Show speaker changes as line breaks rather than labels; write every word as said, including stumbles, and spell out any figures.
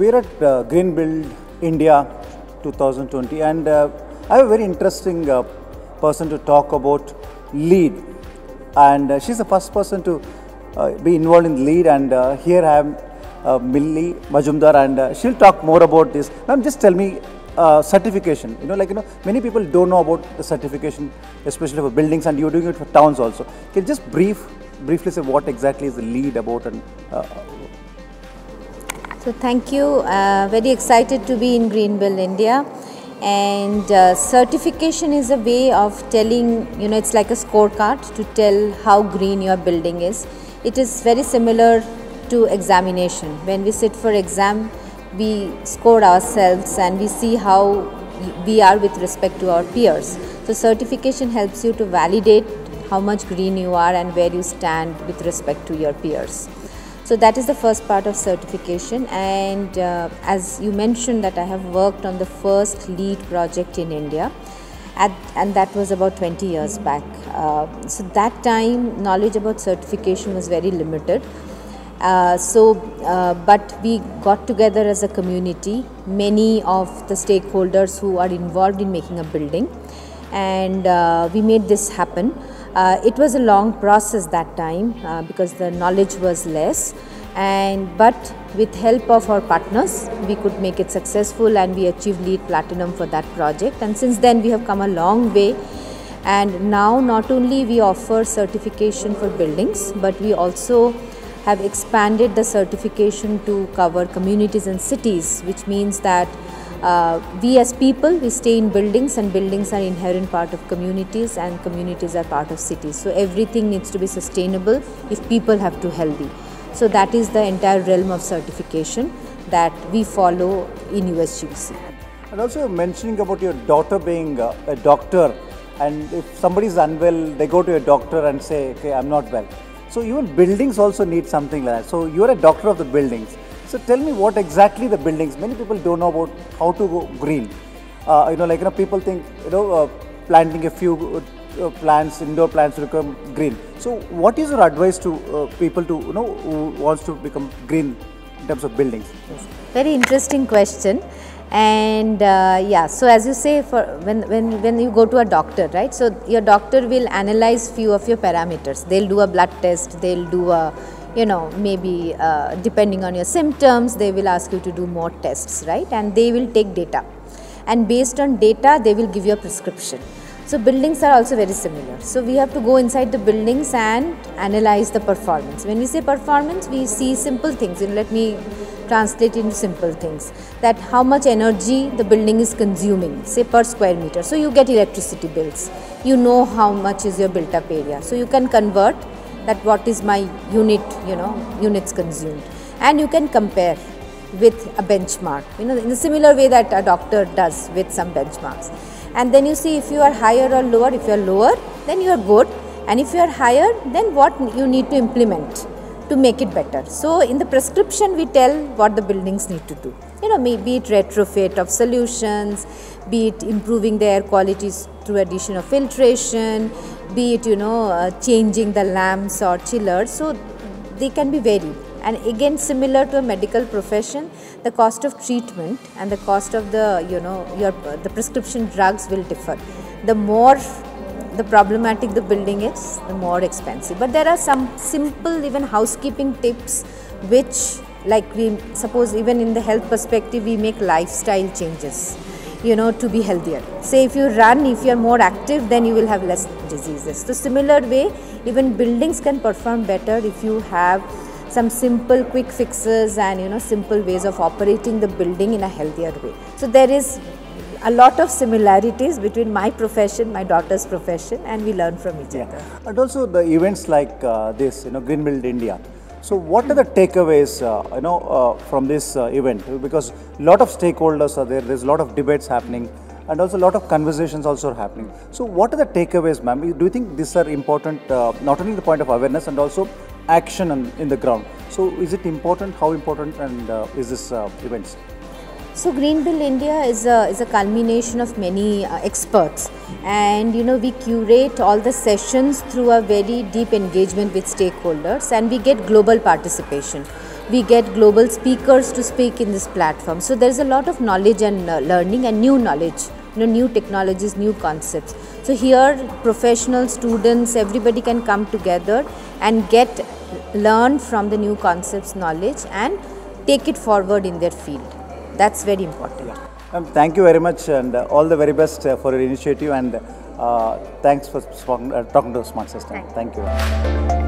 we're at uh, Green Build India twenty twenty, and uh, I have a very interesting uh, person to talk about LEED, and uh, she's the first person to uh, be involved in LEED, and uh, here I am uh, Mili Majumdar, and uh, she'll talk more about this. Ma'am, just tell me uh, certification. You know, like you know, many people don't know about the certification, especially for buildings, and you're doing it for towns also. Can you just brief, briefly say what exactly is the LEED about? And uh,
So thank you, uh, very excited to be in Green Build India, and uh, certification is a way of telling, you know, it's like a scorecard to tell how green your building is. It is very similar to examination. When we sit for exam, we score ourselves and we see how we are with respect to our peers. So certification helps you to validate how much green you are and where you stand with respect to your peers. So that is the first part of certification, and uh, as you mentioned that I have worked on the first LEED project in India, at, and that was about twenty years back. Uh, so that time knowledge about certification was very limited. Uh, so, uh, but we got together as a community, many of the stakeholders who are involved in making a building, and uh, we made this happen. Uh, it was a long process that time uh, because the knowledge was less, and but with help of our partners we could make it successful, and we achieved LEED Platinum for that project. And since then we have come a long way, and now not only we offer certification for buildings, but we also have expanded the certification to cover communities and cities, which means that Uh, we as people, we stay in buildings, and buildings are inherent part of communities, and communities are part of cities. So everything needs to be sustainable if people have to healthy. So that is the entire realm of certification that we follow in U S G B C.
And also mentioning about your daughter being uh, a doctor, and if somebody is unwell, they go to a doctor and say, okay, I'm not well. So even buildings also need something like that. So you're a doctor of the buildings. So tell me what exactly the buildings, many people don't know about how to go green. Uh, you know, like, you know, people think, you know, uh, planting a few uh, plants, indoor plants to become green. So what is your advice to uh, people to, you know, who wants to become green in terms of buildings?
Yes. Very interesting question. And uh, yeah, so as you say, for when, when, when you go to a doctor, right? So your doctor will analyze few of your parameters. They'll do a blood test, they'll do a, you know, maybe uh, depending on your symptoms, they will ask you to do more tests, right? And they will take data, and based on data they will give you a prescription. So buildings are also very similar. So we have to go inside the buildings and analyze the performance. When we say performance, we see simple things. You know, let me translate into simple things, that how much energy the building is consuming, say per square meter. So you get electricity bills, you know how much is your built up area, so you can convert that what is my unit, you know, units consumed, and you can compare with a benchmark, you know, in a similar way that a doctor does with some benchmarks. And then you see if you are higher or lower. If you are lower, then you are good, and if you are higher, then what you need to implement to make it better. So in the prescription we tell what the buildings need to do, you know, maybe it retrofit of solutions, be it improving the air qualities through addition of filtration, be it, you know, uh, changing the lamps or chillers. So they can be varied. And again, similar to a medical profession, the cost of treatment and the cost of the, you know, your the prescription drugs will differ. The more the problematic the building is, the more expensive. But there are some simple even housekeeping tips which, like we suppose even in the health perspective, we make lifestyle changes, you know, to be healthier. Say if you run, if you are more active, then you will have less diseases. So similar way, even buildings can perform better if you have some simple quick fixes and, you know, simple ways of operating the building in a healthier way. So there is a lot of similarities between my profession, my daughter's profession, and we learn from each
yeah.
other.
And also the events like uh, this, you know, Green Build India. So what are the takeaways, uh, you know, uh, from this uh, event? Because a lot of stakeholders are there, there's a lot of debates happening, and also a lot of conversations also are happening. So what are the takeaways, ma'am? Do you think these are important, uh, not only the point of awareness and also action in, in the ground? So is it important, how important and uh, is this uh, events?
So Green Build India is a, is a culmination of many uh, experts, and you know we curate all the sessions through a very deep engagement with stakeholders, and we get global participation. we get global speakers to speak in this platform. So there is a lot of knowledge and uh, learning and new knowledge, you know, new technologies, new concepts. So here professionals, students, everybody can come together and get learn from the new concepts, knowledge, and take it forward in their field. That's very important.
Yeah. Um, thank you very much, and uh, all the very best uh, for your initiative, and uh, thanks for uh, talking to Smart System. Thank, thank you.